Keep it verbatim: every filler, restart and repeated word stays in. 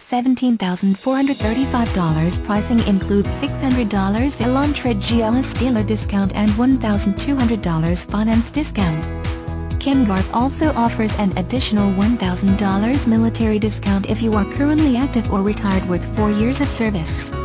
seventeen thousand four hundred thirty-five dollars. Pricing includes six hundred dollars Elantra G L S dealer discount and one thousand two hundred dollars finance discount. Garff also offers an additional one thousand dollars military discount if you are currently active or retired with four years of service.